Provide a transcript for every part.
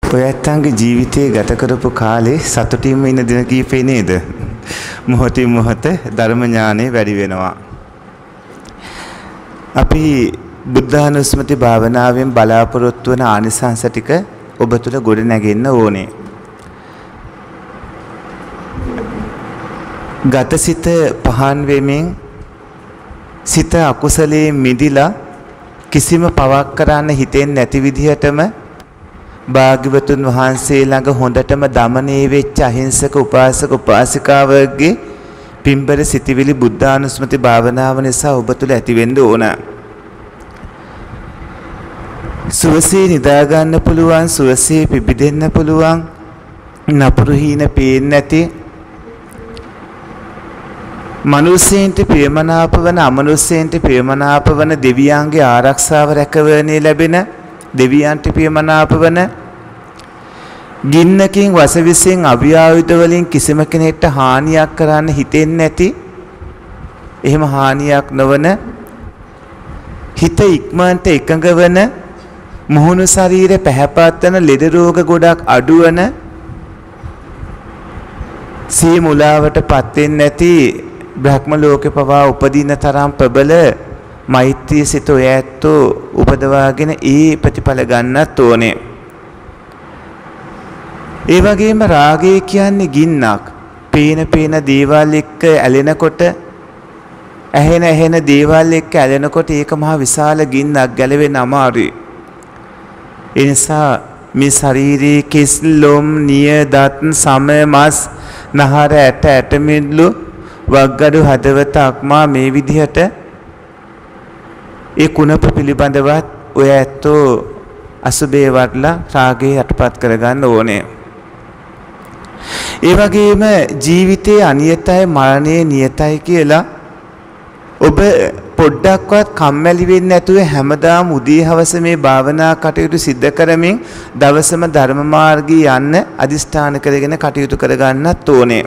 ඔය ඇත්තන්ගේ ජීවිතේ ගත කරපු කාලේ සතුටින්ම ඉන්න දින කීපේ නේද? මොහොතින් මොහොත ධර්ම ඥානෙ වැඩි වෙනවා. අපි බුද්ධානුස්මති භාවනාවෙන් බලාපොරොත්තු වන ආනිසංස ටික ඔබ තුළ ගොඩ නැගෙන්න ඕනේ. ගතසිත පහන් වෙමින් සිත අකුසලයේ මිදිලා කිසිම පවක් කරන්න හිතෙන්නේ නැති විදිහටම භාග්‍යවතුන් වහන්සේ ළඟ හොඳටම දමනය වෙච්ච අහිංසක උපාසක උපාසිකාවගේ පින්බර සිටිවිලි බුද්ධානුස්මති භාවනාව නිසා ඔබ තුළ ඇති වෙන්න ඕන. සුවසේ නිදා ගන්න පුළුවන්, සුවසේ පිබිදෙන්න පුළුවන්, නපුරු හීන පේන්නේ නැති, මනුස්සයන්ට ප්‍රියමනාප වන අමනුස්සයන්ට ප්‍රියමනාප වන දෙවියන්ගේ ආරක්ෂාව රැකවරණය ලැබෙන, දෙවියන්ට ප්‍රියමනාප වන, ගින්නකින් වසවිසෙන් අභිආයුධ වලින් කිසිම කෙනෙක්ට හානියක් කරන්න හිතෙන්නේ නැති, එහෙම හානියක් නොවන, හිත ඉක්මනට එකඟ වන, මුහුණු ශරීරය පැහැපත් වන, ලෙඩ රෝග ගොඩක් අඩු වන, සිය මුලාවටපත් වෙන්නේ නැති, බ්‍රහ්ම ලෝකේ පවා උපදින තරම් ප්‍රබල මෛත්‍රී සිත ඔය ඇත්තෝ උපදවාගෙන ඒ ප්‍රතිඵල ගන්නත් ඕනේ. ඒ වගේම රාගය කියන්නේ ගින්නක්. පේන දේවල් එක්ක ඇලෙනකොට, ඇහෙන දේවල් එක්ක ඇලෙනකොට ඒක මහා විශාල ගින්නක්, ගැලවෙන්න අමාරුයි. ඒ නිසා මේ ශරීරයේ කෙස් ලොම් නිය දත් සම මස් නහර ඇට මිදුළු වග්ගඩු හදවත අක්මා මේ විදිහට ඒ කුණප පිළිබඳවත් ඔය ඇත්තෝ අසුබේ වඩලා රාගය යටපත් කරගන්න ඕනේ. ඒ වගේම ජීවිතයේ අනියතයි මරණය නියතයි කියලා ඔබ පොඩ්ඩක්වත් කම්මැලි වෙන්නේ නැතුව හැමදාම උදේ හවස මේ භාවනා කටයුතු සිද්ධ කරමින් දවසම ධර්ම මාර්ගයේ යන්න අදිෂ්ඨාන කරගෙන කටයුතු කරගන්නත් ඕනේ.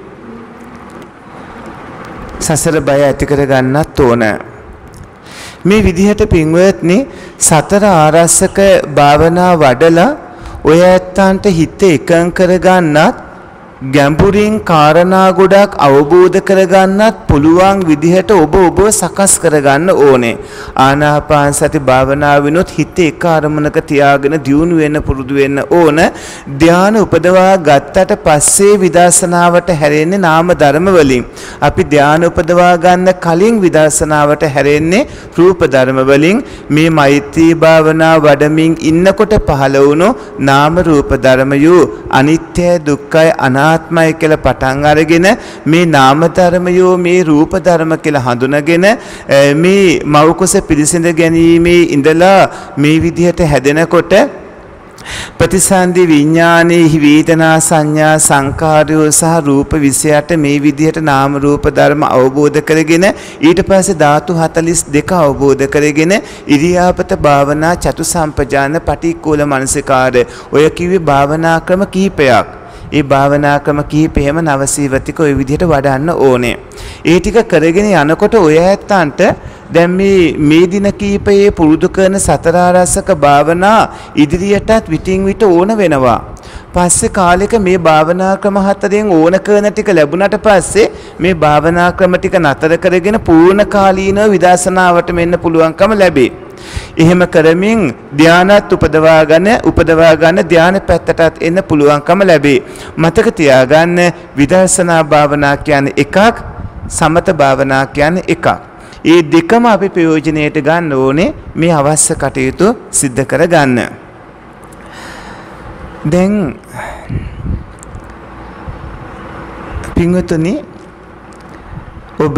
සසර බය ඇති කරගන්නත් ඕන. මේ විදිහට පින්වත්නි සතර ආරස්සක භාවනා වඩලා ඔය ඇත්තන්ට හිත එකඟ කරගන්නත්, ගැඹුරින් කාරණා ගොඩක් අවබෝධ කරගන්නත් පුළුවන් විදිහට ඔබ සකස් කරගන්න ඕනේ. ආනාපාන සති භාවනාවිනොත් හිත එක අරමුණක තියාගෙන දියුණු වෙන්න පුරුදු වෙන්න ඕන. ධානය උපදවා ගත්තට පස්සේ විදර්ශනාවට හැරෙන්නේ නාම ධර්ම වලින්. අපි ධානය උපදවා ගන්න කලින් විදර්ශනාවට හැරෙන්නේ රූප ධර්ම වලින්. මේ මෛත්‍රී භාවනාව වඩමින් ඉන්නකොට පහළ වුණු නාම රූප ධර්මයෝ අනිත්‍ය දුක්ඛය ආත්මය කියලා පටන් අරගෙන මේ නාම ධර්මයෝ මේ රූප ධර්ම කියලා හඳුනගෙන මේ මෞකස පිළිසිඳ ගැනීමේ ඉඳලා මේ විදිහට හැදෙනකොට ප්‍රතිසන්දි විඥානයේ වේදනා සංඥා සංකාරයෝ සහ රූප 28 මේ විදිහට නාම රූප ධර්ම අවබෝධ කරගෙන ඊට පස්සේ ධාතු 42 අවබෝධ කරගෙන ඉරියාපත භාවනා චතු සම්පජාන පටික්කුල මනසිකාර ඔය කිව්වේ භාවනා ක්‍රම කිහිපයක්. ඒ භාවනා ක්‍රම කිහිපෙම නවසීවතික ඔය විදිහට වඩන්න ඕනේ. ඒ ටික කරගෙන යනකොට ඔය ඇත්තන්ට දැන් මේ දින කීපයේ පුරුදු කරන සතර ආරස්සක භාවනා ඉදිරියටත් විටින් විට ඕන වෙනවා. පස්සේ කාලෙක මේ භාවනා ක්‍රම හතරෙන් ඕන කරන ටික ලැබුණට පස්සේ මේ භාවනා ක්‍රම ටික නතර කරගෙන පූර්ණ කාලීනව විදර්ශනාවට මෙන්න පුළුවන්කම ලැබේ. එහෙම කරමින් ධානයත් උපදවා ගන්න ධාන පැත්තටත් එන්න පුළුවන්කම ලැබේ. මතක තියාගන්න විදර්ශනා භාවනා කියන්නේ එකක්, සමත භාවනා කියන්නේ එකක්. මේ දෙකම අපි ප්‍රයෝජනයට ගන්න ඕනේ මේ අවශ්‍ය කටයුතු සිද්ධ කරගන්න. දැන් පින්වතුනි ඔබ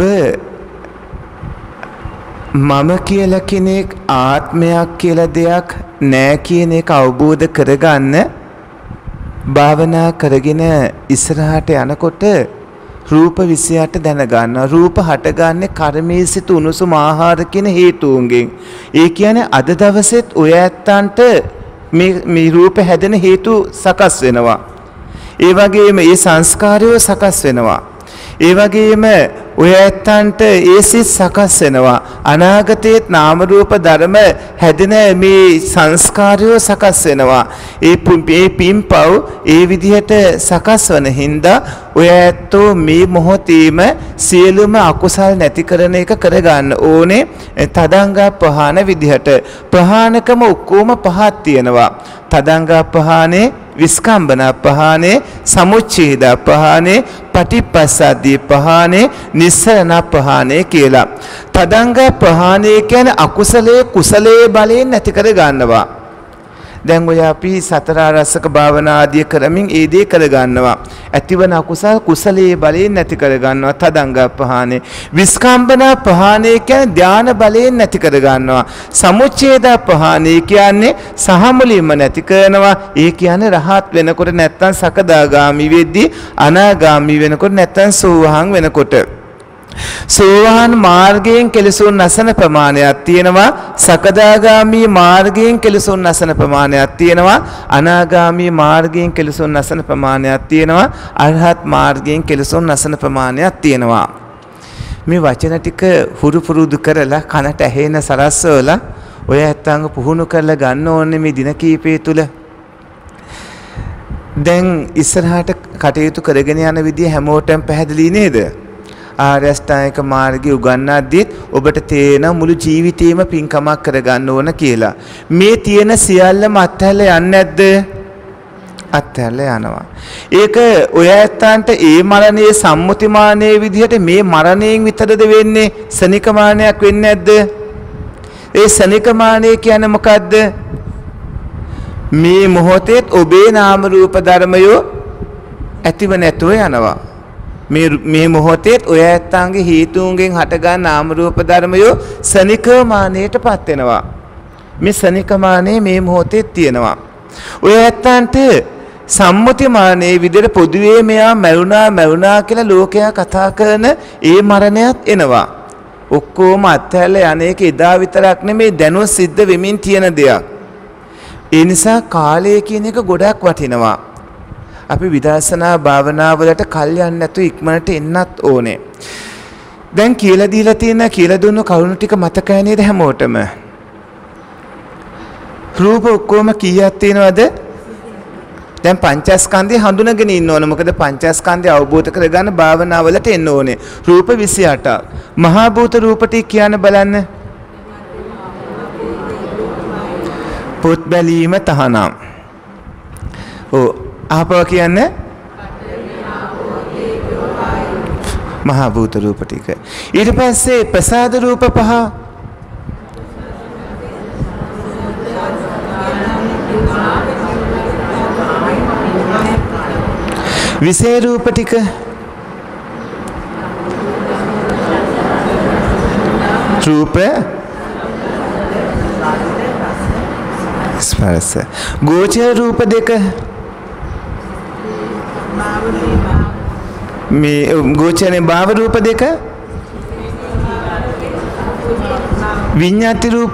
මම කියලා කෙනෙක් ආත්මයක් කියලා දෙයක් නෑ කියන එක අවබෝධ කරගන්න භාවනා කරගෙන ඉස්සරහට යනකොට රූප 28 දැනගන්න. රූප හටගන්නේ කර්මයේ සිට උණුසුම ආහාර කියන හේතුන්ගෙන්. ඒ කියන්නේ අද දවසෙත් ඔය ඇත්තන්ට මේ රූප හැදෙන හේතු සකස් වෙනවා. ඒ වගේම මේ සංස්කාරය සකස් වෙනවා. ඒ වගේම ඔය ඇත්තන්ට ඒ සිත් සකස් වෙනවා. අනාගතයේත් නාම රූප ධර්ම හැදෙන මේ සංස්කාරය සකස් වෙනවා. ඒ පින්පව් ඒ විදිහට සකස් වන හින්දා ඔය ඇත්තෝ මේ මොහොතේම සියලුම අකුසල් නැති කරන එක කරගන්න ඕනේ. තදංග ප්‍රහාණ විදිහට ප්‍රහාණකම ඔක්කොම පහක් තියෙනවා. තදංග ප්‍රහාණේ, විස්කම්බන ප්‍රහාණේ, සමුච්ඡේද ප්‍රහාණේ, පටිපස්සද්ධි ප්‍රහාණේ, නිස්සරණ ප්‍රහාණේ කියලා. තදංග ප්‍රහාණය කියන්නේ අකුසලයේ කුසලයේ බලයෙන් නැති කර ගන්නවා. දැන් ඔය අපි සතර ආරස්සක භාවනා ආදී කරමින් ඒ දේ කර ගන්නවා. ඇතිවන අකුසල කුසලයේ බලයෙන් නැති කර ගන්නවා. තදංග ප්‍රහාණය. විස්කම්බන ප්‍රහාණය කියන්නේ ධාන බලයෙන් නැති කර ගන්නවා. සමුච්ඡේද ප්‍රහාණය කියන්නේ සහ මුලින්ම නැති කරනවා. ඒ කියන්නේ රහත් වෙනකොට නැත්තම් සකදාගාමි වෙද්දී, අනාගාමි වෙනකොට නැත්තම් සෝවාන් වෙනකොට. සෝවාන් මාර්ගයෙන් කෙලෙසුන් නැසන ප්‍රමාණයක් තියෙනවා. සකදාගාමී මාර්ගයෙන් කෙලෙසුන් නැසන ප්‍රමාණයක් තියෙනවා. අනාගාමී මාර්ගයෙන් කෙලෙසුන් නැසන ප්‍රමාණයක් තියෙනවා. අරහත් මාර්ගයෙන් කෙලෙසුන් නැසන ප්‍රමාණයක් තියෙනවා. මේ වචන ටික හුරු පුරුදු කරලා කනට ඇහෙන සරස්වලා ඔය ඇත්තංග පුහුණු කරලා ගන්න ඕනේ මේ දින කීපය තුල. දැන් ඉස්සරහට කටයුතු කරගෙන යන විදිය හැමෝටම පැහැදිලි නේද? ආර්ය අෂ්ටාංගික මාර්ගය උගන්වද්දිත් ඔබට තේන මුළු ජීවිතේම පින්කමක් කරගන්න ඕන කියලා. මේ තියෙන සියල්ලම අත්හැරලා යන්නේ නැද්ද? අත්හැරලා යනවා. ඒක ඔය ඇත්තන්ට ඒ මරණයේ සම්මුතිමානයේ විදිහට මේ මරණයෙන් විතරද වෙන්නේ? සනිකමානයක් වෙන්නේ නැද්ද? ඒ සනිකමානය කියන්නේ මොකද්ද? මේ මොහොතේ ඔබේ නාම රූප ධර්මයෝ ඇතිව නැතුව යනවා. මේ මොහොතේ ඔය ඇත්තන්ගේ හේතුන්ගෙන් හටගන්න නාම රූප ධර්මයෝ සනිකමානයටපත් වෙනවා. මේ සනිකමානය මේ මොහොතේ තියෙනවා. ඔය ඇත්තන්ට සම්මුතිමානයේ විදිහට පොදුවේ මෙයා මරුණා කියලා ලෝකයා කතා කරන ඒ මරණයත් එනවා. ඔක්කොම අත්හැරලා යන්නේක එදා විතරක් නෙමෙයි දැනුත් සිද්ධ වෙමින් තියෙන දෙයක්. ඒ නිසා කාලය කියන එක ගොඩක් වටිනවා. අපි විදර්ශනා භාවනාවලට කල් යන්නේ නැතුව ඉක්මනට එන්නත් ඕනේ. දැන් කියලා දීලා තියෙන කියලා දුන්නු කරුණු ටික මතකයි නේද හැමෝටම? රූප ඔක්කොම කීයක් තියෙනවද? දැන් පංචස්කන්ධය හඳුනගෙන ඉන්න ඕන. මොකද පංචස්කන්ධය අවබෝධ කරගන්න භාවනාවලට එන්න ඕනේ. රූප 28ක්. මහා භූත රූප ටික කියන්න බලන්න. පොත් බැලීම තහනම්. ඔව් ආපව කියන්නේ මහා භූත රූප ටික. ඊට පස්සේ ප්‍රසාද රූප 5. විෂය රූප ටික. රූප ස්පර්ශ. ගෝචර රූප 2. මේ ගෝචරේ භාව රූප 2. විඤ්ඤාති රූප.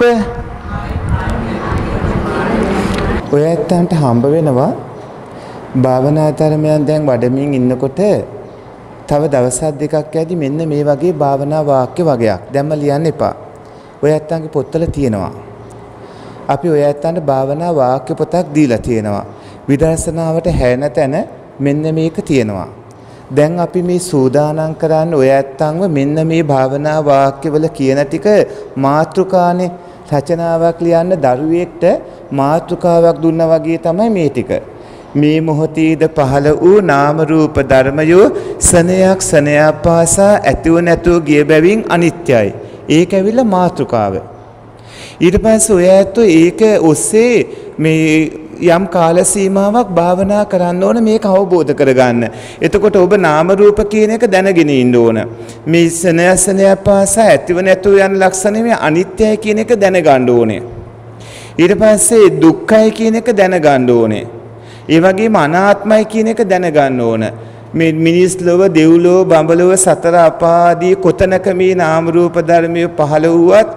ඔය ඇත්තන්ට හම්බ වෙනවා භාවනා ධර්මයන් දැන් වඩමින් ඉන්නකොට තව දවස් දෙකක් යද්දි මෙන්න මේ වගේ භාවනා වාක්‍ය වගයක් දැම්ම ලියන්න එපා. ඔය ඇත්තන්ගේ පොත්වල තියෙනවා. අපි ඔය ඇත්තන්ට භාවනා වාක්‍ය පොතක් දීලා තියෙනවා. විදර්ශනාවට හැරෙන තැන මෙන්න මේක තියෙනවා. දැන් අපි මේ සූදානම් කරන්න ඔය ඇත්තන්ව මෙන්න මේ භාවනා වාක්‍යවල කියන ටික මාතෘකානේ රචනාවක් ලියන්න දරුවෙක්ට මාතෘකාවක් දුන්නා වගේ තමයි මේ ටික. මේ මොහොතේද පහළ වූ නාම රූප ධර්මයෝ සනයක් සනයක් පාසා ඇතිව නැතුව ගිය බැවින් අනිත්‍යයි. ඒක ඇවිල්ලා මාතෘකාව. ඊට පස්සේ ඔය ඇත්තෝ ඒක ඔස්සේ මේ යම් කාල සීමාවක් භාවනා කරන්න ඕන මේක අවබෝධ කරගන්න. එතකොට ඔබ නාම රූප කියන එක දැනගෙන ඉන්න ඕන. මේ සනයසනය පාසා ඇතිව නැතුව යන ලක්ෂණ මේ අනිත්‍යයි කියන එක දැනගන්න ඕනේ. ඊට පස්සේ දුක්ඛයි කියන එක දැනගන්න ඕනේ. ඒ වගේම අනාත්මයි කියන එක දැනගන්න ඕන. මේ මිනිස් ලෝව, දෙව්ලොව, බඹලොව, සතර අපාදී කොතනක මේ නාම රූප ධර්මයේ පහළ වුවත්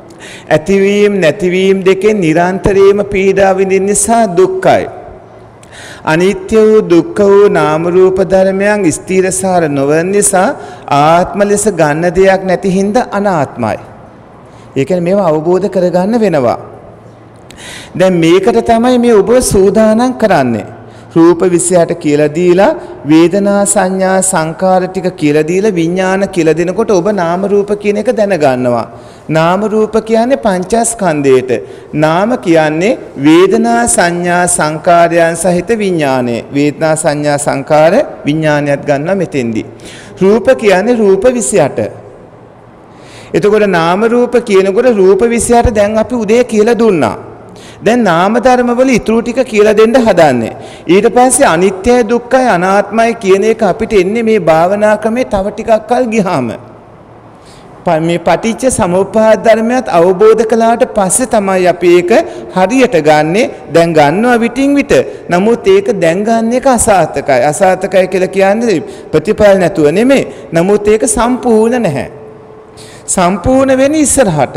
ඇතිවීම නැතිවීම දෙකෙන් නිරන්තරයෙන්ම පීඩා විඳින නිසා දුක්ඛයි. අනිත්‍ය වූ දුක්ඛ වූ නාම රූප ධර්මයන් ස්ථිරසාර නොවන නිසා ආත්ම ලෙස ගන්න දෙයක් නැති හින්දා අනාත්මයි. ඒ කියන්නේ මේව අවබෝධ කරගන්න වෙනවා. දැන් මේකට තමයි මේ ඔබ සූදානම් කරන්නේ. රූප 28 කියලා දීලා වේදනා සංඥා සංකාර ටික කියලා දීලා විඥාන කියලා දෙනකොට ඔබ නාම රූප කියන එක දැනගන්නවා. නාම රූප කියන්නේ පංචස්කන්ධයට. නාම කියන්නේ වේදනා සංඥා සංකාරයන් සහිත විඥානය. වේදනා සංඥා සංකාර විඥානයත් ගන්නවා මෙතෙන්දී. රූප කියන්නේ රූප 28. එතකොට නාම රූප කියනකොට රූප 28 දැන් අපි උදේ කියලා දුන්නා. දැන් නාම ධර්ම වල ඊටු ටික කියලා දෙන්න හදන්නේ. ඊට පස්සේ අනිත්‍යයි දුක්ඛයි අනාත්මයි කියන එක අපිට එන්නේ මේ භාවනා ක්‍රමේ තව ටිකක් කල් ගියාම. මේ පටිච්ච සමුප්පාද ධර්මයක් අවබෝධ කළාට පස්සේ තමයි අපි ඒක හරියට ගන්නෙ. දැන් ගන්නවා විටින් විට. නමුත් ඒක දැන් ගන්න එක අසාර්ථකයි. අසාර්ථකයි කියලා කියන්නේ ප්‍රතිඵල නැතුව නෙමෙයි. නමුත් ඒක සම්පූර්ණ නැහැ. සම්පූර්ණ වෙන්නේ ඉස්සරහට.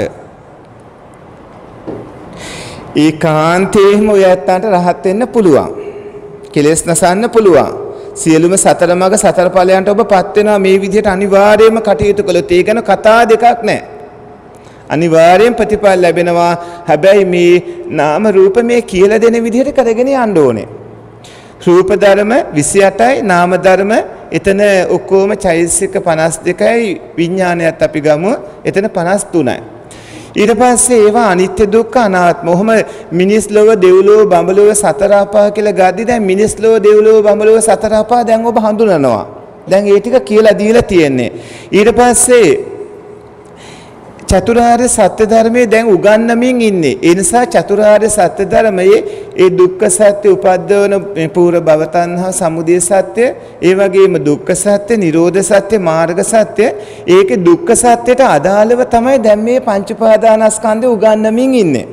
ඒකාන්තයෙන්ම ඔය ඇත්තන්ට රහත් වෙන්න පුළුවන්. කෙලෙස් නසන්න පුළුවන්. සියලුම සතර මඟ සතර ඵලයන්ට ඔබපත් වෙනවා මේ විදිහට අනිවාර්යයෙන්ම කටයුතු කළොත්. ඒ ගැන කතා දෙකක් නැහැ. අනිවාර්යෙන් ප්‍රතිඵල ලැබෙනවා. හැබැයි මේ නාම රූප මේ කියලා දෙන විදිහට කරගෙන යන්න ඕනේ. රූප ධර්ම 28යි නාම ධර්ම එතන ඔක්කොම චෛතසික 52යි විඥානයත් අපි ගමු එතන 53යි. ඊට පස්සේ ඒවා අනිත්‍ය දුක්ඛ අනාත්ම. ඔහොම මිනිස් ලෝක දෙව්ලොව බඹලොව සතර අපා කියලා ගද්දි දැන් මිනිස් ලෝක දෙව්ලොව බඹලොව සතර අපා දැන් ඔබ හඳුනනවා. දැන් ඒ ටික කියලා දීලා තියෙන්නේ. ඊට පස්සේ චතුරාර්ය සත්‍ය ධර්මයේ දැන් උගන්වමින් ඉන්නේ. ඒ නිසා චතුරාර්ය සත්‍ය ධර්මයේ ඒ දුක්ඛ සත්‍ය උපද්දවන පූර්ව භව තණ්හා සමුදය සත්‍ය, ඒ වගේම දුක්ඛ සත්‍ය, නිරෝධ සත්‍ය, මාර්ග සත්‍ය, ඒකේ දුක්ඛ සත්‍යයට අදාළව තමයි දැන් මේ පංච උපාදානස්කන්ධය උගන්වමින් ඉන්නේ.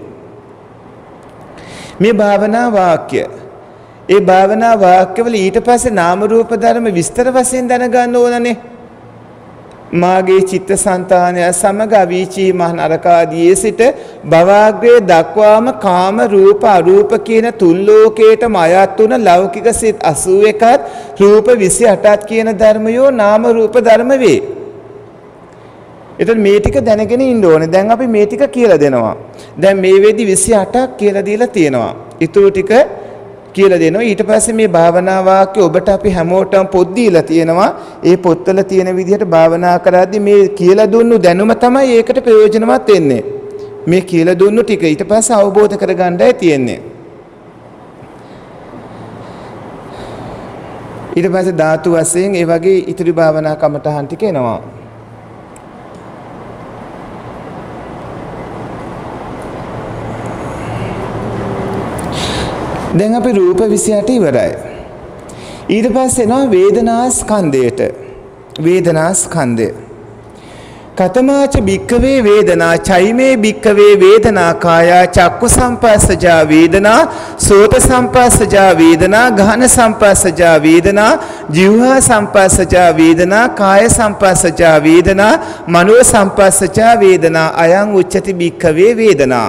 මේ භාවනා වාක්‍ය. ඒ භාවනා වාක්‍යවල ඊට පස්සේ නාම රූප ධර්ම විස්තර වශයෙන් දැනගන්න ඕනනේ. මාගේ චිත්තසංතානය සමග අවීචී මහ නරකාදියේ සිට භවග්‍රේ දක්වාම කාම රූප අරූප කියන තුන් ලෝකේටම අයත් වුණ ලෞකික සිත් 81ත් රූප 28ත් කියන ධර්මයෝ නාම රූප ධර්ම වේ. එතන මේ ටික දැනගෙන ඉන්න ඕනේ. දැන් අපි මේ ටික කියලා දෙනවා. දැන් මේ වෙදි 28ක් කියලා දීලා තියෙනවා. ඊටු ටික කියලා දෙනවා. ඊට පස්සේ මේ භාවනා වාක්‍ය ඔබට අපි හැමෝටම පොත් දීලා තියෙනවා. ඒ පොත්වල තියෙන විදිහට භාවනා කරද්දී මේ කියලා දුන්නු දැනුම තමයි ඒකට ප්‍රයෝජනවත් වෙන්නේ. මේ කියලා දුන්නු ටික ඊට පස්සේ අවබෝධ කරගන්නයි තියෙන්නේ. ඊට පස්සේ ධාතු වශයෙන් ඒ වගේ ඉතිරි භාවනා කමටහන් ටික එනවා. දැන් අපි රූප 28 ඉවරයි. ඊට පස්සේ එනවා වේදනා ස්කන්ධයට. වේදනා ස්කන්ධය. කතමාච භික්ඛවේ වේදනා චෛමේ භික්ඛවේ වේදනා කායා චක්කු සම්පස්සජා වේදනා සෝත සම්පස්සජා වේදනා ගහන සම්පස්සජා වේදනා જીවහා සම්පස්සජා වේදනා කාය සම්පස්සජා වේදනා මනෝ සම්පස්සජා වේදනා අයං උච්චති භික්ඛවේ වේදනා.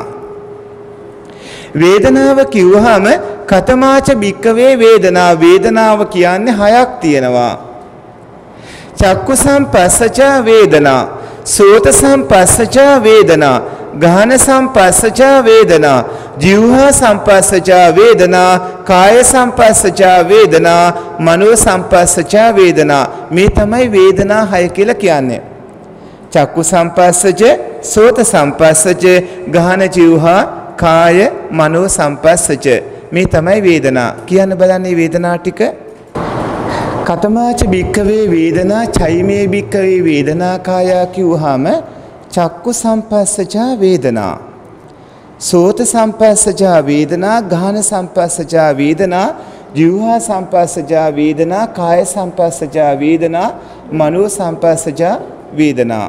වේදනාව කිව්වහම කතමාච භික්ඛවේ වේදනා වේදනාව කියන්නේ හයක් තියෙනවා. චක්කු සම්පස්සජා වේදනා සෝත සම්පස්සජා වේදනා ගහන සම්පස්සජා වේදනා જીවහා සම්පස්සජා වේදනා කාය සම්පස්සජා වේදනා මනෝ සම්පස්සජා වේදනා. මේ තමයි වේදනා හය කියලා කියන්නේ. චක්කු සම්පස්සජ සෝත සම්පස්සජ ගහන જીවහා කාය මනෝ සම්පස්සජ. මේ තමයි වේදනා. කියන්න බලන්නේ වේදනා ටික. කතමාච භික්ඛවේ වේදනා චෛමේ භික්ඛවේ වේදනා කායා කිව්වහම චක්කු සම්පස්සජා වේදනා සෝත සම්පස්සජා වේදනා ගාන සම්පස්සජා වේදනා જીවහා සම්පස්සජා වේදනා කාය සම්පස්සජා වේදනා මනෝ සම්පස්සජා වේදනා.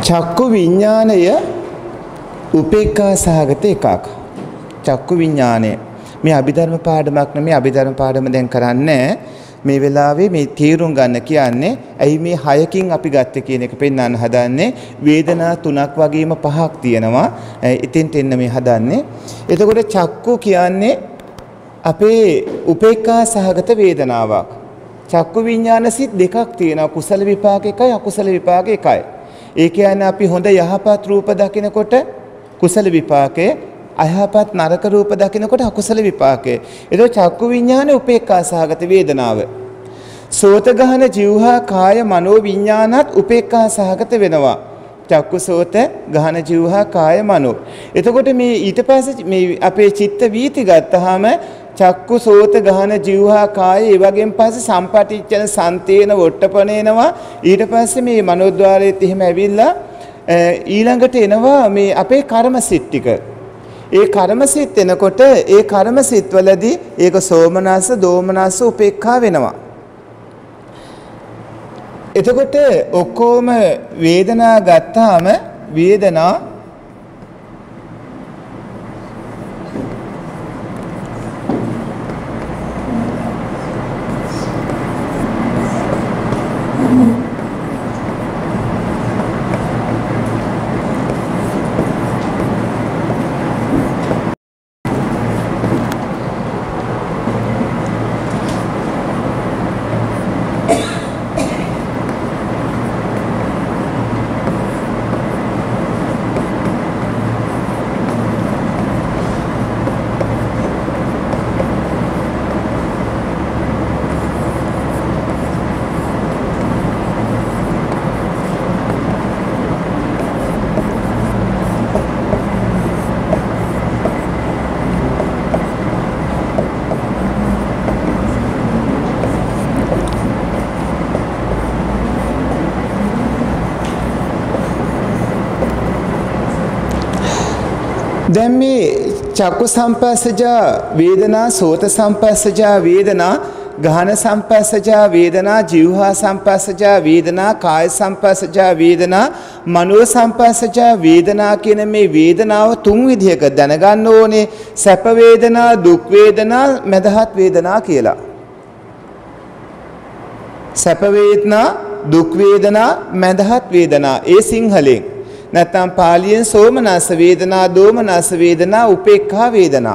චක්කු විඥානය උපේක්ඛා සහගත එකක්. චක්කු විඥානය මේ අභිධර්ම පාඩමක් නෙමෙයි. අභිධර්ම පාඩම දැන් කරන්නේ මේ වෙලාවේ මේ තීරුම් ගන්න කියන්නේ ඇයි මේ 6කින් අපි ගත්තේ කියන එක පෙන්වන්න හදන්නේ. වේදනා 3ක් වගේම 5ක් තියෙනවා. ඉතින්ට එන්න මේ හදන්නේ. එතකොට චක්කු කියන්නේ අපේ උපේක්ඛා සහගත වේදනාවක්. චක්කු විඥාන සිත් දෙකක් තියෙනවා. කුසල විපාක එකයි අකුසල විපාක එකයි. ඒ කියන්නේ අපි හොඳ යහපත් රූප දකිනකොට කුසල විපාකේ, අයහපත් නරක රූප දකිනකොට අකුසල විපාකේ. ඒක චක්කු විඥානේ උපේක්ඛා සහගත වේදනාව. සෝත ගහන જીවහා කාය මනෝ විඥානත් උපේක්ඛා සහගත වෙනවා. චක්කු සෝත ගහන જીවහා කාය මනෝ. එතකොට මේ ඊට පස්සේ මේ අපේ චිත්ත වීති ගත්තාම චක්කු සෝත ගහන જીවහා කාය ඒ වගේම පස්සේ සම්පටිච්ඡන සන්තේන වොට්ටපණේනවා. ඊට පස්සේ මේ මනෝද්වාරයේත් එහෙම ඇවිල්ලා ඊළඟට එනවා මේ අපේ කර්මසිට ටික. ඒ කර්මසිට එනකොට ඒ කර්මසිට වලදී ඒක සෝමනස්ස දෝමනස්ස උපේක්ඛා වෙනවා. එතකොට ඔක්කොම වේදනා ගත්තාම වේදනා දැන් මේ චක්කු සම්පස්සජා වේදනා, සෝත සම්පස්සජා වේදනා, ගහන සම්පස්සජා වේදනා, જીවහා සම්පස්සජා වේදනා, කාය සම්පස්සජා වේදනා, මනෝ සම්පස්සජා වේදනා කියන මේ වේදනාව තුන් විදිහක දැනගන්න ඕනේ. සැප වේදනා, දුක් වේදනා, මදහත් වේදනා කියලා. සැප වේදනා, දුක් වේදනා, මදහත් වේදනා. ඒ සිංහලෙන්. නැත්නම් පාලියෙන් සෝමනස්ස වේදනා, දෝමනස්ස වේදනා, උපේක්ඛා වේදනා.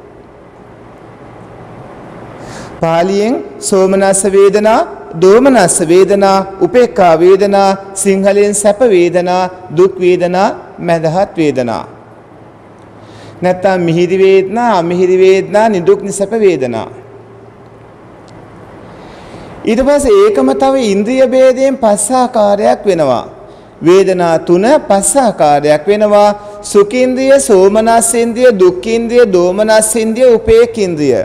පාලියෙන් සෝමනස්ස වේදනා, දෝමනස්ස වේදනා, උපේක්ඛා වේදනා. සිංහලෙන් සැප වේදනා, දුක් වේදනා, මදහත් වේදනා. නැත්නම් මිහිරි වේදනා, අමිහිරි වේදනා, නිදුක් නිසප වේදනා. ඊට පස්සේ ඒකම තව ඉන්ද්‍රිය ભેදයෙන් පස් ආකාරයක් වෙනවා. වේදනා තුන පස් ආකාරයක් වෙනවා. සුඛින්ද්‍රිය, සෝමනස්සින්ද්‍රිය, දුක්ඛින්ද්‍රිය, දෝමනස්සින්ද්‍රිය, උපේක්ඛින්ද්‍රිය.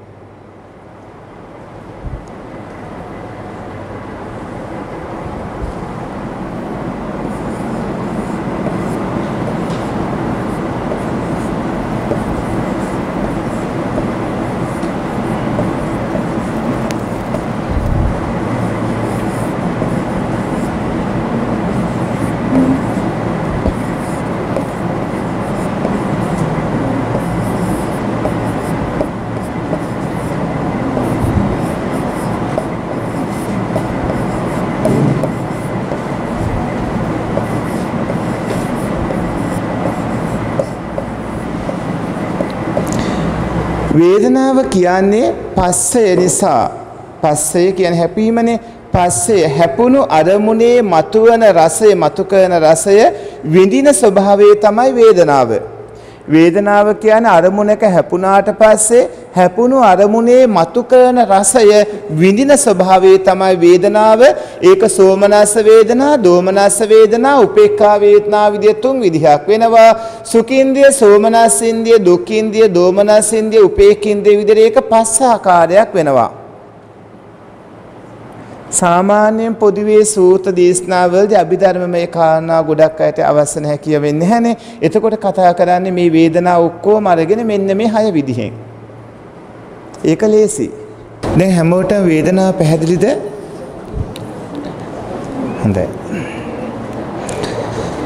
වේදනාව කියන්නේ පස්සය නිසා. පස්සය කියන්නේ හැපීමනේ. පස්සේ හැපුණු අරමුණේ මතුවන රසය, මතු කරන රසය විඳින ස්වභාවය තමයි වේදනාව. වේදනාව කියන්නේ අරමුණක හැපුණාට පස්සේ හැපුණු අරමුණේ මතු කරන රසය විඳින ස්වභාවය තමයි වේදනාව. ඒක සෝමනස්ස වේදනා, දෝමනස්ස වේදනා, උපේක්ඛා වේදනා විදිහට තුන් විදිහක් වෙනවා. සුඛින්ද්‍රිය, සෝමනස්සින්ද්‍රිය, දුක්ඛින්ද්‍රිය, දෝමනස්සින්ද්‍රිය, උපේක්ඛින්ද්‍රිය විදිහට ඒක පස් ආකාරයක් වෙනවා. සාමාන්‍යයෙන් පොදුවේ සූත්‍ර දේශනාවලදී අභිධර්මමය කාරණා ගොඩක් අයට අවශ්‍ය නැහැ කියවෙන්නේ නැහනේ. එතකොට කතා කරන්නේ මේ වේදනාව ඔක්කොම අරගෙන මෙන්න මේ 6 විදිහෙන්. ඒක ලේසි. දැන් හැමෝටම වේදනාව පැහැදිලිද? හොඳයි.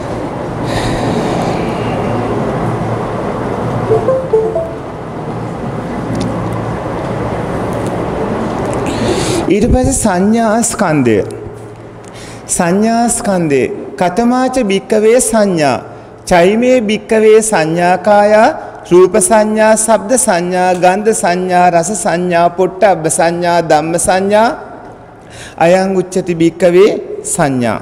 ඊට පස්සේ සංඥා ස්කන්ධය. සංඥා ස්කන්ධේ කතමාච භික්කවේ සංඥා චෛමේ භික්කවේ සංඥාකාය රූප සංඥා ශබ්ද සංඥා ගන්ධ සංඥා රස සංඥා පොට්ටබ්බ සංඥා ධම්ම සංඥා අයං උච්චති භික්කවේ සංඥා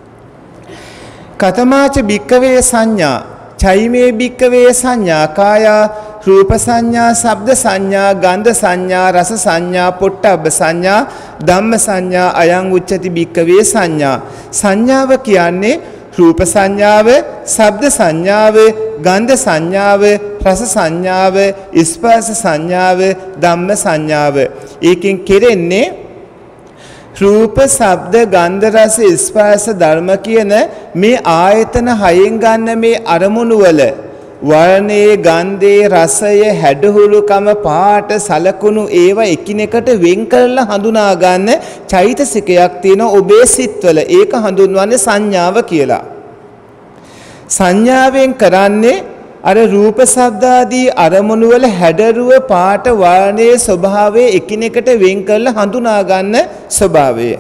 කතමාච භික්කවේ සංඥා චෛමේ භික්කවේ සංඥාකාය රූප සංඥා ශබ්ද සංඥා ගන්ධ සංඥා රස සංඥා පොට්ටබ්බ සංඥා ධම්ම සංඥා අයං උච්චති භික්කවේ සංඥා සංඥාව කියන්නේ රූප සංඥාව ශබ්ද සංඥාව ගන්ධ සංඥාව රස සංඥාව ස්පර්ශ සංඥාව ධම්ම සංඥාව ඒකෙන් කෙරෙන්නේ රූප ශබ්ද ගන්ධ රස ස්පර්ශ ධර්ම කියන මේ ආයතන හයෙන් ගන්න මේ අරමුණු වල වර්ණයේ ගන්ධයේ රසය හැඩහුරුකම පාට සලකුණු ඒවා එකිනෙකට වෙන් කරලා හඳුනා ගන්න චෛතසිකයක් තියෙන ඔබේ සිත්වල ඒක හඳුන්වන්නේ සංඥාව කියලා. සංඥාවෙන් කරන්නේ අර රූප ශබ්ද ආදී අරමුණු වල හැඩරුව පාට වර්ණයේ ස්වභාවය එකිනෙකට වෙන් කරලා හඳුනා ගන්න ස්වභාවය.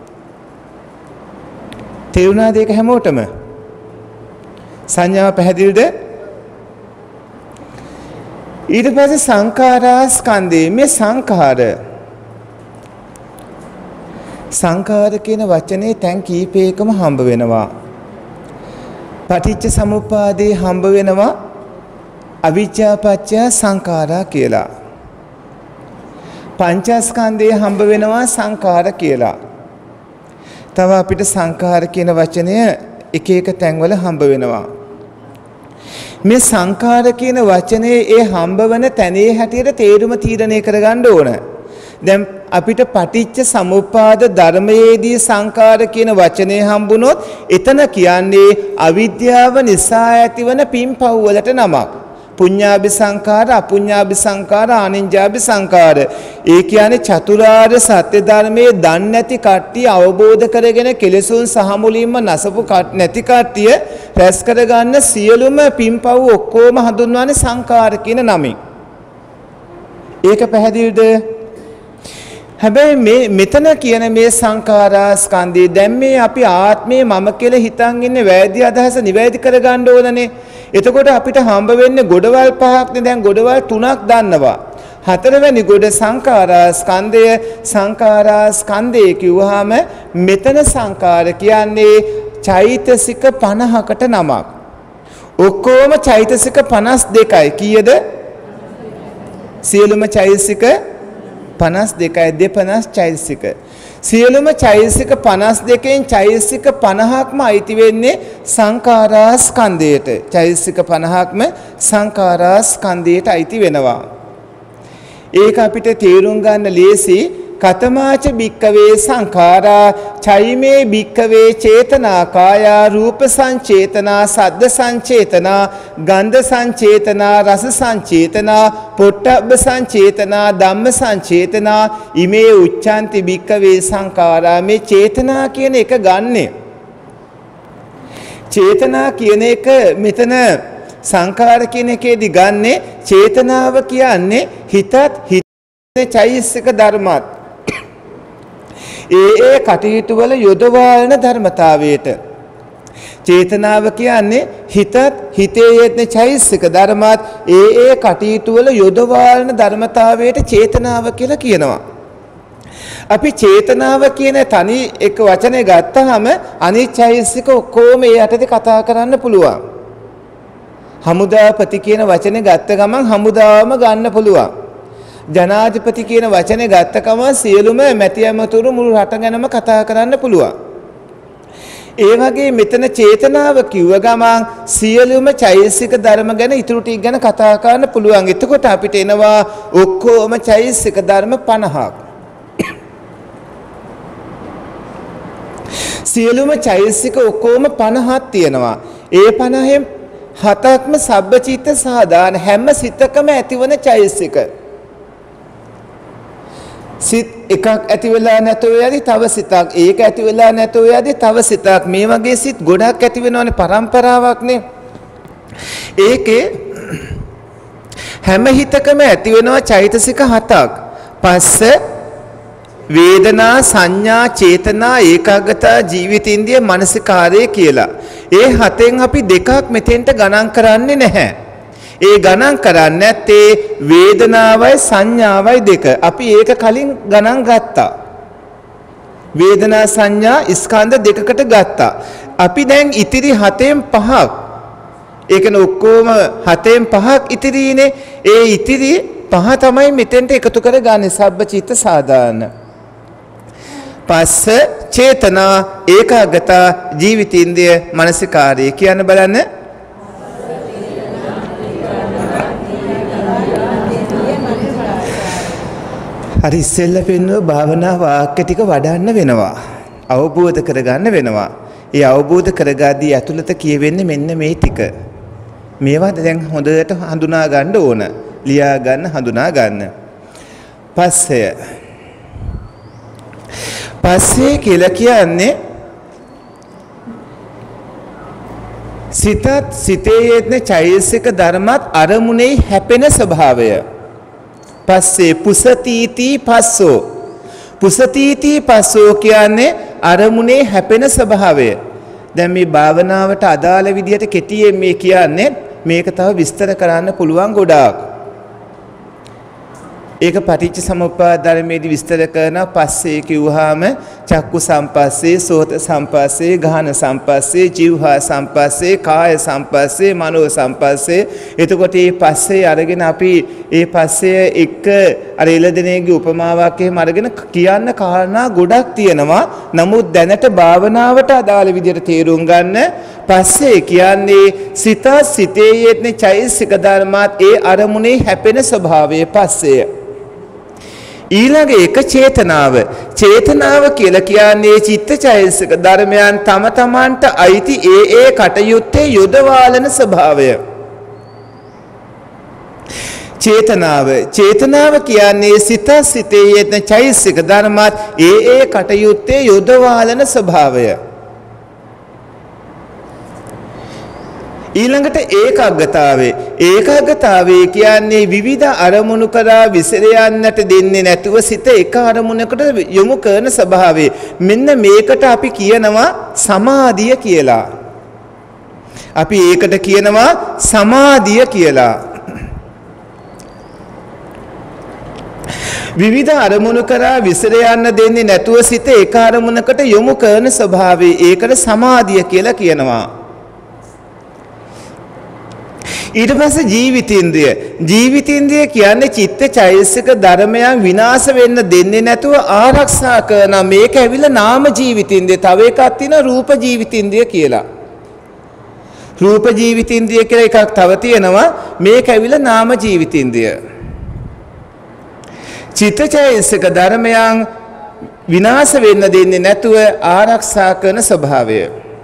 තේරුණාද ඒක හැමෝටම? සංඥාව පැහැදිලිද? ඊට පස්සේ සංඛාරා ස්කන්ධේ මේ සංඛාර කියන වචනේ තැන් කීපයකම හම්බ වෙනවා. පටිච්ච සමුප්පාදේ හම්බ වෙනවා අවිජ්ජා පත්‍ය සංඛාරා කියලා. පංචස්කන්ධේ හම්බ වෙනවා සංඛාර කියලා. තව අපිට සංඛාර කියන වචනය එක එක තැන්වල හම්බ වෙනවා. මේ සංඛාර කියන වචනේ ඒ හම්බවන තැනේ හැටියට තේරුම තීරණය කරගන්න ඕන. දැන් අපිට පටිච්ච සමුප්පාද ධර්මයේදී සංඛාර කියන වචනේ හම්බුනොත් එතන කියන්නේ අවිද්‍යාව නිසා ඇතිවන පින්පව් වලට නමක්. පුඤ්ඤාභි සංඛාර, අපුඤ්ඤාභි සංඛාර, ආනිඤ්ඤාභි සංඛාර. ඒ කියන්නේ චතුරාර්ය සත්‍ය ධර්මයේ දන්නේ නැති කට්ටිය අවබෝධ කරගෙන කෙලෙසුන් සහ මුලින්ම නැසපු නැති කට්ටිය රැස් කරගන්න සියලුම පින්පව් ඔක්කොම හඳුන්වන්නේ සංඛාර කියන නමින්. ඒක පැහැදිලිද? හැබැයි මෙතන කියන මේ සංඛාරා ස්කන්ධය දැන් මේ අපි ආත්මේ මම කියලා හිතන් ඉන්නේ වැරදි අදහස නිවැරදි කරගන්න ඕනනේ. එතකොට අපිට හම්බ වෙන්නේ ගොඩවල් පහක්නේ. දැන් ගොඩවල් තුනක් දන්නවා. හතරවෙනි ගොඩ සංඛාරා ස්කන්ධය. සංඛාරා ස්කන්ධය කිව්වහම මෙතන සංඛාර කියන්නේ චෛතසික 50කට නමක්. ඔක්කොම චෛතසික 52යි. කීයද? සියලුම චෛතසික 52යි. 250 චෛතසික. සියලුම චෛතසික 52න් චෛතසික 50ක්ම අයිති වෙන්නේ සංඛාරා ස්කන්ධයට. චෛතසික 50ක්ම සංඛාරා ස්කන්ධයට අයිති වෙනවා. ඒක අපිට තේරුම් ගන්න ලේසි. කතමාච භික්කවේ සංඛාරා චෛමේ භික්කවේ චේතනාකාය රූප සංචේතනා සද්ද සංචේතනා ගන්ධ සංචේතනා රස සංචේතනා පොට්ටබ්බ සංචේතනා ධම්ම සංචේතනා ඉමේ උච්ඡන්ති භික්කවේ සංඛාරා. මේ චේතනා කියන එක ගන්නෙ. චේතනා කියන එක මෙතන සංඛාර කියන එකේදී ගන්නෙ. චේතනාව කියන්නේ හිතත් හිතේ චෛතසික ධර්මات ඒ කටයුතු වල යොදවන ධර්මතාවයට චේතනාව කියන්නේ හිතත් හිතේ යෙදෙන චෛතසික ධර්මات ඒ කටයුතු වල යොදවන ධර්මතාවයට චේතනාව කියලා කියනවා. අපි චේතනාව කියන තනි එක වචනේ ගත්තාම අනිත් චෛතසික ඔක්කොම ඒ යටතේ කතා කරන්න පුළුවන්. හමුදාපති කියන වචනේ ගත්ත ගමන් හමුදාවම ගන්න පුළුවන්. ජනාධිපති කියන වචනේ ගත්ත ගමන් සියලුම මැති ඇමතුරු මුළු රට ගැනම කතා කරන්න පුළුවන්. ඒ වගේ මෙතන චේතනාව කිව්ව ගමන් සියලුම චෛතසික ධර්ම ගැන ඉතුරු ටික ගැන කතා කරන්න පුළුවන්. එතකොට අපිට එනවා ඔක්කොම චෛතසික ධර්ම 50ක්. සියලුම චෛතසික ඔක්කොම 50ක් තියෙනවා. ඒ 50න් 7ක්ම සබ්බචිත්ත සාධාන හැම සිතකම ඇතිවන චෛතසික. සිත් එකක් ඇති වෙලා නැතෝ යදි තව සිතක්. ඒක ඇති වෙලා නැතෝ යදි තව සිතක්. මේ වගේ සිත් ගොඩක් ඇති වෙනවනේ පරම්පරාවක්නේ. ඒකේ හැම හිතකම ඇති වෙනවා චෛතසික 7ක්. පස්ස වේදනා සංඥා චේතනා ඒකාග්‍රතා ජීවිතින්දිය මානසිකාරය කියලා. ඒ හතෙන් අපි දෙකක් මෙතෙන්ට ගණන් කරන්නේ නැහැ. ඒ ගණන් කරන්නේ නැත්තේ වේදනාවයි සංඥාවයි දෙක. අපි ඒක කලින් ගණන් ගත්තා. වේදනා සංඥා ස්කන්ධ දෙකකට ගත්තා. අපි දැන් ඉතිරි හතෙන් පහක්. ඒ කියන්නේ ඔක්කොම හතෙන් පහක් ඉතිරිනේ. ඒ ඉතිරි පහ තමයි මෙතෙන්ට එකතු කරගන්නේ සබ්බචිත්ත සාධාරණ. පස්ස චේතනා ඒකාග්‍රතා ජීවිතින්දිය මානසිකාරය කියන බලන්න. හරි ඉස්සෙල්ල පෙන්වුව භාවනා වාක්‍ය ටික වඩන්න වෙනවා. අවබෝධ කරගන්න වෙනවා. ඒ අවබෝධ කරගාදී ඇතුළත කියවෙන්නේ මෙන්න මේ ටික. මේවා දැන් හොඳට හඳුනා ගන්න ඕන. ලියා ගන්න හඳුනා ගන්න. පස්සය. පස්සේ කියලා කියන්නේ සිතත් සිතේ යෙදෙන චෛතසික ධර්මත් අරමුණේ හැපෙන ස්වභාවය. පස්සේ පුසතීති පස්සෝ. පුසතීති පස්සෝ කියන්නේ අරමුණේ හැපෙන ස්වභාවය. දැන් මේ භාවනාවට අදාළ විදිහට කෙටියෙන් මේ කියන්නේ මේක තව විස්තර කරන්න පුළුවන් ගොඩාක්. ඒක පටිච්ච සමුප්පාද ධර්මයේදී විස්තර කරන පස්සේ කිව්වහම චක්කු සම්පස්සේ සෝත සම්පස්සේ ගාහන සම්පස්සේ જીවහා සම්පස්සේ කාය සම්පස්සේ මනෝ සම්පස්සේ. එතකොට මේ පස්සේ අරගෙන අපි මේ පස්සේ එක අර එළදෙනේගේ උපමාවක් එහෙම අරගෙන කියන්න කාරණා ගොඩක් තියෙනවා. නමුත් දැනට භාවනාවට අදාළ විදිහට තේරුම් ගන්න පස්සේ කියන්නේ සිත සිතේ යෙදෙන චෛතසික ධර්මات ඒ අරමුණේ හැපෙන ස්වභාවය පස්සේ. ඊළඟ එක චේතනාව. චේතනාව කියලා කියන්නේ චිත්තචෛතසික ධර්මයන් තම තමන්ට අයිති ඒ කටයුත්තේ යොදවාලන ස්වභාවය. චේතනාව. චේතනාව කියන්නේ සිත සිතේ යෙදෙන චෛතසික ධර්මات ඒ කටයුත්තේ යොදවාලන ස්වභාවය. ඊළඟට ඒකාග්‍රතාවය. ඒකාග්‍රතාවය කියන්නේ විවිධ අරමුණු කරා විසිර යන්නට දෙන්නේ නැතුව සිත එක අරමුණකට යොමු කරන ස්වභාවය. මෙන්න මේකට අපි කියනවා සමාධිය කියලා. අපි ඒකට කියනවා සමාධිය කියලා. විවිධ අරමුණු කරා විසිර යන්න දෙන්නේ නැතුව සිත එක අරමුණකට යොමු කරන ස්වභාවය. ඒකට සමාධිය කියලා කියනවා. ඊට පස්සේ ජීවිතින්ද්‍රිය. ජීවිතින්ද්‍රිය කියන්නේ චිත්තචෛතසික ධර්මයන් විනාශ වෙන්න දෙන්නේ නැතුව ආරක්ෂා කරන මේක ඇවිල්ලා නාම ජීවිතින්ද්‍රිය. තව එකක් තියෙනවා රූප ජීවිතින්ද්‍රිය කියලා. රූප ජීවිතින්ද්‍රිය කියලා එකක් තව තියෙනවා. මේක ඇවිල්ලා නාම ජීවිතින්ද්‍රිය. චිත්තචෛතසික ධර්මයන් විනාශ වෙන්න දෙන්නේ නැතුව ආරක්ෂා කරන ස්වභාවය.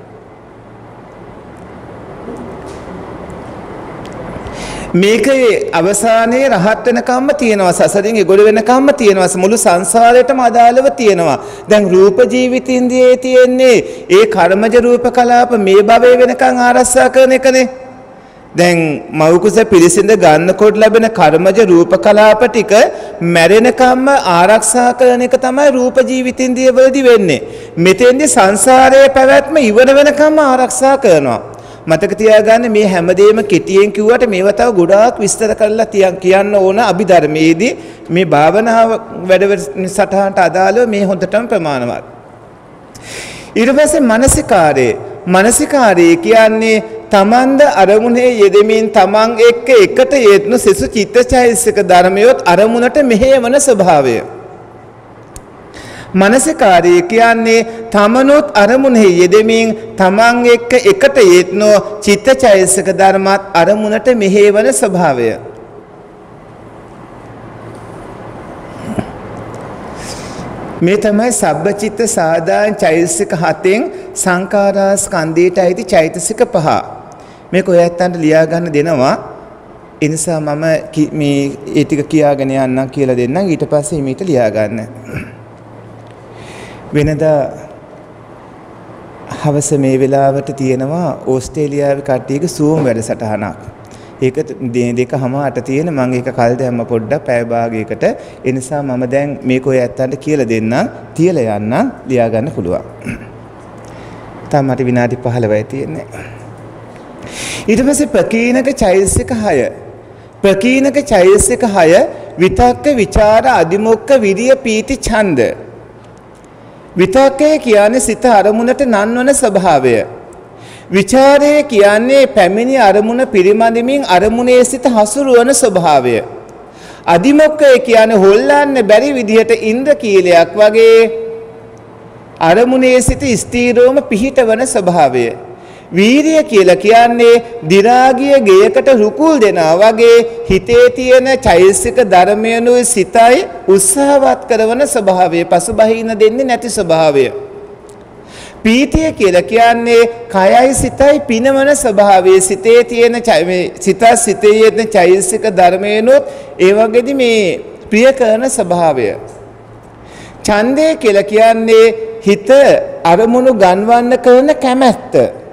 මේකේ අවසානයේ රහත් වෙනකම්ම තියෙනවා. සසරින් එගොඩ වෙනකම්ම තියෙනවා. මුළු සංසාරයටම අදාළව තියෙනවා. දැන් රූප ජීවිතින්දියේ තියෙන්නේ ඒ කර්මජ රූප කලාප මේ භවයේ වෙනකන් ආරක්ෂා කරන එකනේ. දැන් මෞකුස පිළිසිඳ ගන්නකොට ලැබෙන කර්මජ රූප කලාප ටික මැරෙනකම්ම ආරක්ෂා කරන එක තමයි රූප ජීවිතින්දිය වලදී වෙන්නේ. මෙතෙන්දී සංසාරයේ පැවැත්ම ඉවර වෙනකම්ම ආරක්ෂා කරනවා. මතක තියාගන්න මේ හැමදේම කෙටියෙන් කිව්වට මේවා තව ගොඩාක් විස්තර කරලා කියන්න ඕන අභිධර්මයේදී මේ භාවනාව වැඩසටහනට අදාළව මේ හොඳටම ප්‍රමාණවත්. ඊට පස්සේ මානසිකාරය. මානසිකාරය කියන්නේ තමන්ද අරමුණේ යෙදෙමින් තමන් එක්ක එකට යෙදෙන සිසු චිත්තචෛතසික ධර්මයොත් අරමුණට මෙහෙවන ස්වභාවය. මානසිකාරය කියන්නේ තමනුත් අරමුණෙහි යෙදෙමින් තමන් එක්ක එකට යෙදෙන චිත්තචෛතසික ධර්මات අරමුණට මෙහෙවන ස්වභාවය. මේ තමයි සබ්බචිත්ත සාධාරණ චෛතසික හතෙන් සංඛාරා ස්කන්ධයට අයිති චෛතසික පහ. මේක ඔයයන්ට ලියා ගන්න දෙනවා. ඒ නිසා මම මේ ඒ ටික කියාගෙන යන්නම් කියලා දෙන්නම්. ඊට පස්සේ මේක ලියා ගන්න. වෙනදා හවස මේ වෙලාවට තියෙනවා ඕස්ට්‍රේලියාවේ කට්ටියගේ සූම් වැඩසටහනක්. ඒක දෙකමාරට තියෙන මම ඒක කල් දැම්ම පොඩ්ඩක් පැය භාගයකට. ඒ නිසා මම දැන් මේක ඔය ඇත්තන්ට කියලා දෙන්නම්. තියලා යන්නම් ලියා ගන්න පුළුවන්. තාම මට විනාඩි 15යි තියෙන්නේ. ඊට පස්සේ ප්‍රකීණක චෛතසික 6. ප්‍රකීණක චෛතසික 6 විතක්ක විචාර අදිමොක්ඛ විරිය පීති ඡන්ද. විතක්කය කියන්නේ සිත අරමුණට නන්වන ස්වභාවය. විචාරය කියන්නේ පැමිණි අරමුණ පිරිමදිමින් අරමුණේ සිත හසුරුවන ස්වභාවය. අදිමොක්ඛය කියන්නේ හොල්ලන්න බැරි විදිහට ඉන්ද්‍රකීලයක් වගේ අරමුණේ සිත ස්ථීරවම පිහිටවන ස්වභාවය. වීරිය කියලා කියන්නේ දිරාගිය ගයකට රුකුල් දෙනා වගේ හිතේ තියෙන චෛතසික ධර්මයනුයි සිතයි උත්සාහවත් කරන ස්වභාවය, පසුබහින දෙන්නේ නැති ස්වභාවය. පීතිය කියලා කියන්නේ කයයි සිතයි පිනවන ස්වභාවය. සිතේ තියෙන සිතේ තියෙන චෛතසික ධර්මයනුත් ඒ වගේදී මේ ප්‍රිය කරන ස්වභාවය. ඡන්දය කියලා කියන්නේ හිත අරමුණු ගන්වන්න කරන කැමැත්ත.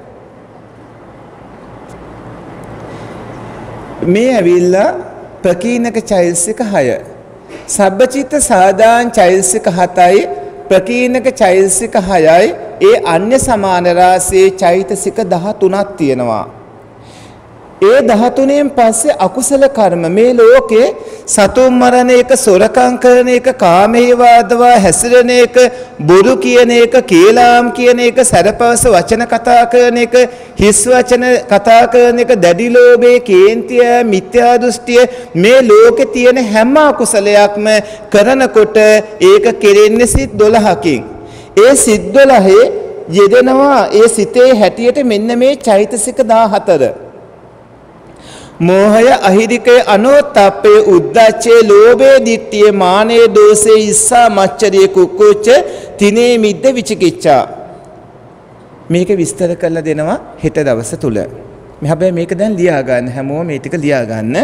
මේ ඇවිල්ලා ප්‍රකීණක චෛතසික 6. සබ්බචිත්ත සාදාන චෛතසික 7යි ප්‍රකීණක චෛතසික 6යි. ඒ අන්‍ය සමාන රාශියේ චෛතසික 13ක් තියෙනවා. ඒ 13න් පස්සේ අකුසල කර්ම මේ ලෝකේ සතුන් මරණ එක, සොරකම් කරන එක, කාමයේ වාදවා හැසිරෙන එක, බොරු කියන එක, කේලාම් කියන එක, සරපවස වචන කතා කරන එක, හිස් වචන කතා කරන එක, දැඩි ලෝභයේ, කේන්තිය, මිත්‍යා දෘෂ්ටිය මේ ලෝකේ තියෙන හැම අකුසලයක්ම කරනකොට ඒක කෙරෙන්නේ සිත් 12කින්. ඒ සිත් 12 යෙදෙනවා ඒ සිතේ හැටියට මෙන්න මේ චෛතසික 14. මෝහය, අහිරිකය, අනෝත්ප්පය, උද්ධච්චය, ලෝභය, ditthිය, මානය, දෝෂය, ඉස්සා, මච්චරිය, කුක්කුච්ච, තිනේ මිද්ද, විචිකිච්ඡා. මේක විස්තර කරලා දෙනවා හෙට දවස තුල. හැබැයි මේක දැන් ලියා ගන්න, හැමෝම මේ ටික ලියා ගන්න.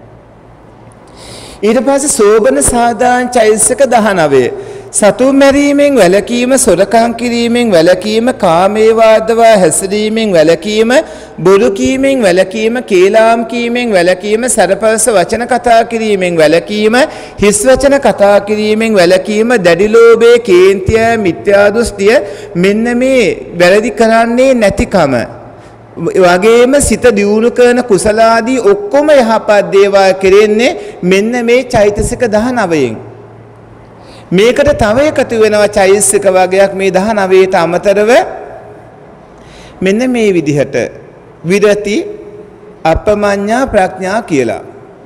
ඊට පස්සේ සෝබන සාදාන චෛතසික 19. සතුන් මැරීමෙන් වැළකීම, සොරකම් කිරීමෙන් වැළකීම, කාමයේ වාදවා හැසිරීමෙන් වැළකීම, බොරු කීමෙන් වැළකීම, කේලාම් කීමෙන් වැළකීම, සරපවස වචන කතා කිරීමෙන් වැළකීම, හිස් වචන කතා කිරීමෙන් වැළකීම, දැඩි ලෝභය, කේන්තිය, මිත්‍යා දෘෂ්ටිය මෙන්න මේ වැරදි කරන්නේ නැතිකම. වගේම සිත දියුණු කරන කුසලාදී ඔක්කොම යහපත් දේවල් කෙරෙන්නේ මෙන්න මේ චෛතසික 19න්. මේකට තව එකතු වෙනවා චෛතසික වර්ගයක් මේ 19ට අමතරව මෙන්න මේ විදිහට විරති, අපමඤ්ඤා, ප්‍රඥා කියලා.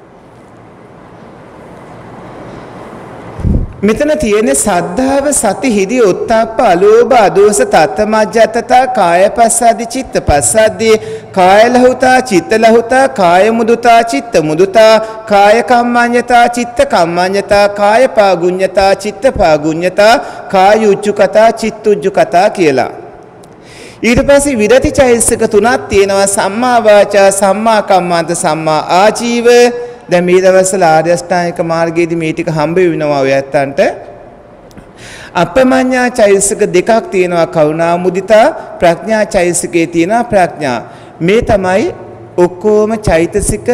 මෙතන තියෙන්නේ සද්ධාව, සති, හිරි, ඔත්තප්ප, අලෝභ, අදෝස, තත්තමජ්ජත්තතා, කායපස්සද්දි, චිත්තපස්සද්දි, කාය ලහුතා, චිත්ත ලහුතා, කාය මුදුතා, චිත්ත මුදුතා, කාය කම්මඤ්ඤතා, චිත්ත කම්මඤ්ඤතා, කාය පාගුඤ්ඤතා, චිත්ත පාගුඤ්ඤතා, කාය උච්චුකතා, චිත්ත උච්චුකතා කියලා. ඊට පස්සේ විරති චෛතසික 3ක් තියෙනවා. සම්මා වාචා, සම්මා කම්මන්ත, සම්මා ආජීව. දැන් මේ දවස්වල ආර්ය අෂ්ටාංගික මාර්ගයේදී මේ ටික හම්බ වෙනවා ඔය ඇත්තන්ට. අපමඤ්ඤා චෛතසික 2ක් තියෙනවා, කරුණා මුදිතා. ප්‍රඥා චෛතසිකේ තියෙනවා ප්‍රඥා. මේ තමයි ඔක්කොම චෛතසික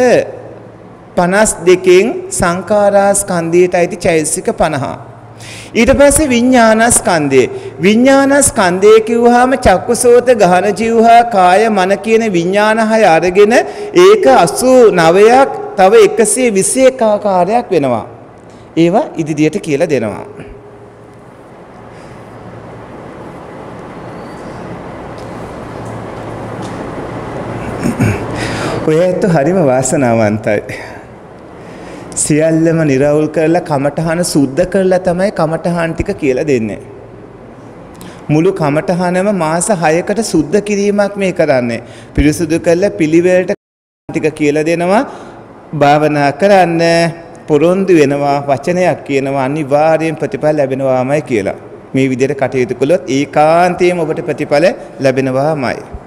52න් සංඛාරා ස්කන්ධයට අයිති චෛතසික 50. ඊට පස්සේ විඥානස්කන්ධය. විඥානස්කන්ධය කිව්වහම චක්කුසෝත ගහන ජීවහා කාය මන කියන විඥාන 6 අරගෙන ඒක 89ක් තව 121 ආකාරයක් වෙනවා. ඒවා ඉදිරියට කියලා දෙනවා. ඔය ඇත්ත හරිම වාසනාවන්තයි. සියල්ලම නිරවුල් කරලා කමඨහන සුද්ධ කරලා තමයි කමඨහන් ටික කියලා දෙන්නේ. මුළු කමඨහනම මාස 6කට සුද්ධ කිරීමක් මේ කරන්නේ. පිරිසුදු කරලා පිළිවෙලට ටික කියලා දෙනවා. භාවනා කරන්න පොරොන්දු වෙනවා, වචනයක් කියනවා, අනිවාර්යෙන් ප්‍රතිඵල ලැබෙනවාමයි කියලා. මේ විදිහට කටයුතු කළොත් ඒකාන්තයෙන්ම ඔබට ප්‍රතිඵල ලැබෙනවාමයි.